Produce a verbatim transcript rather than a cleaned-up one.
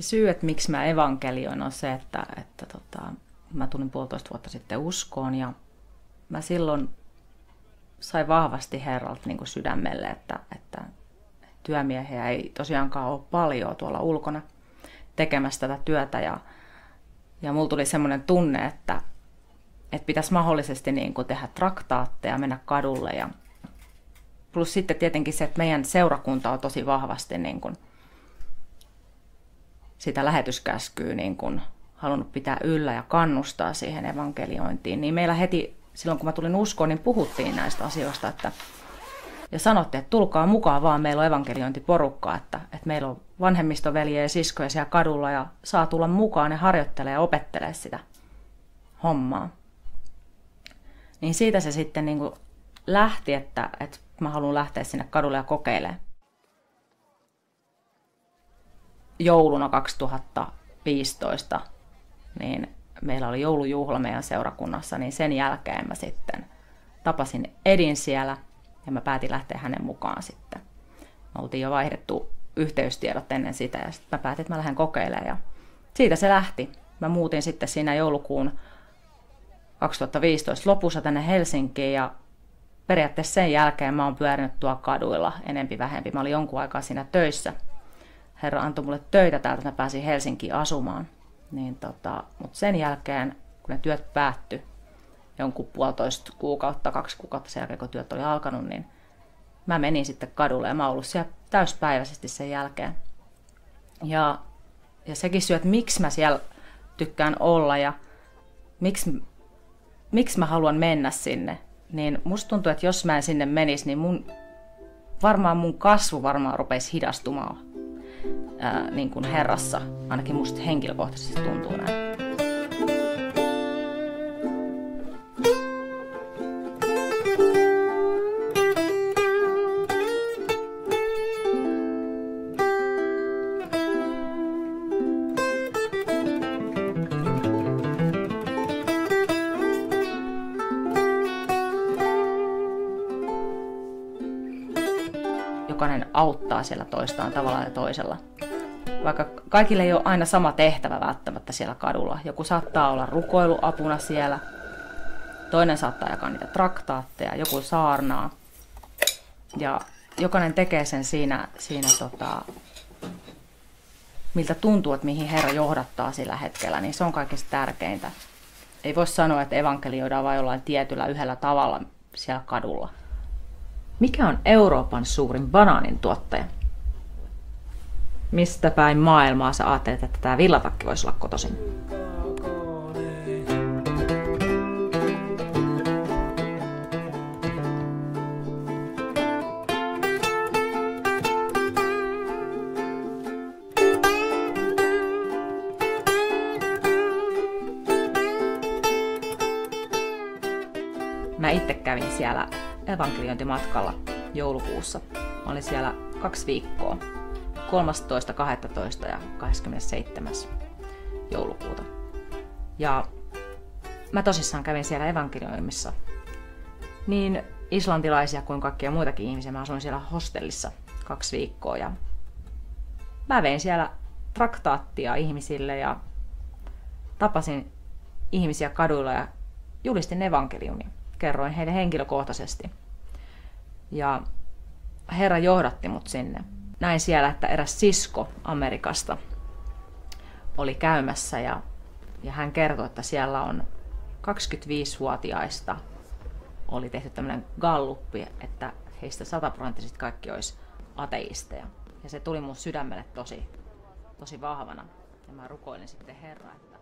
syy, että miksi mä evankelioin, on se, että, että tota, mä tulin puolitoista vuotta sitten uskoon ja mä silloin sain vahvasti Herralta niin kuin sydämelle, että, että työmiehiä ei tosiaankaan ole paljon tuolla ulkona tekemässä tätä työtä. Ja, ja mulla tuli semmoinen tunne, että, että pitäisi mahdollisesti niin kuin tehdä traktaatteja, mennä kadulle. Ja plus sitten tietenkin se, että meidän seurakunta on tosi vahvasti niin kuin sitä lähetyskäskyä niin kuin halunnut pitää yllä ja kannustaa siihen evankeliointiin. Niin meillä heti silloin, kun mä tulin uskoon, niin puhuttiin näistä asioista. Että, ja sanottiin, että tulkaa mukaan vaan, meillä on evankeliointiporukka, että, että meillä on vanhemmistoveliä ja siskoja siellä kadulla ja saa tulla mukaan ja harjoittelee ja opettelee sitä hommaa. Niin siitä se sitten niin kuin lähti, että, että mä haluan lähteä sinne kadulle ja kokeilemaan. Jouluna kaksituhattaviisitoista niin meillä oli joulujuhla meidän seurakunnassa, niin sen jälkeen mä sitten tapasin Edin siellä ja mä päätin lähteä hänen mukaan sitten. Me oltiin jo vaihdettu yhteystiedot ennen sitä ja sitten mä päätin, että mä lähden kokeilemaan ja siitä se lähti. Mä muutin sitten siinä joulukuun kaksituhattaviisitoista lopussa tänne Helsinkiin ja periaatteessa sen jälkeen mä oon pyörinyt tuolla kaduilla enempi vähempi. Mä olin jonkun aikaa siinä töissä. Herra antoi mulle töitä täältä, että mä pääsin Helsinkiin asumaan. Niin tota, mutta sen jälkeen, kun ne työt päättyi, jonkun puolitoista kuukautta, kaksi kuukautta sen jälkeen, kun työt oli alkanut, niin mä menin sitten kadulle ja mä oon ollut siellä täyspäiväisesti sen jälkeen. Ja, ja sekin syy, että miksi mä siellä tykkään olla ja miksi, miksi mä haluan mennä sinne, niin musta tuntuu, että jos mä en sinne menisi, niin mun, varmaan mun kasvu varmaan rupeisi hidastumaan. Ää, niin kuin Herrassa, ainakin musta henkilökohtaisesti tuntuu näin. Jokainen auttaa siellä toistaan tavalla ja toisella. Vaikka kaikille ei ole aina sama tehtävä välttämättä siellä kadulla. Joku saattaa olla rukoiluapuna siellä, toinen saattaa jakaa niitä traktaatteja, joku saarnaa. Ja jokainen tekee sen siinä, siinä tota, miltä tuntuu, että mihin Herra johdattaa sillä hetkellä, niin se on kaikista tärkeintä. Ei voi sanoa, että evankelioidaan vain jollain tietyllä yhdellä tavalla siellä kadulla. Mikä on Euroopan suurin banaanin tuottaja? Mistä päin maailmaa sä ajattelet, että tämä villatakki voisi olla kotoisin? Mä itse kävin siellä evankeliointimatkalla joulukuussa. Mä olin siellä kaksi viikkoa. kolmastoista kahdestoista ja kahdeskymmenesseitsemäs joulukuuta. Ja mä tosissaan kävin siellä evankelioimissa. Niin islantilaisia kuin kaikkia muitakin ihmisiä. Mä asuin siellä hostellissa kaksi viikkoa. Ja mä vein siellä traktaattia ihmisille ja tapasin ihmisiä kaduilla ja julistin evankeliumia. Kerroin heille henkilökohtaisesti. Ja Herra johdatti mut sinne. Näin siellä, että eräs sisko Amerikasta oli käymässä ja, ja hän kertoi, että siellä on kaksikymmentäviisivuotiaista oli tehty tämmöinen galluppi, että heistä sataprosenttisesti kaikki olisi ateisteja. Ja se tuli mun sydämelle tosi, tosi vahvana. Ja mä rukoilin sitten Herraa, että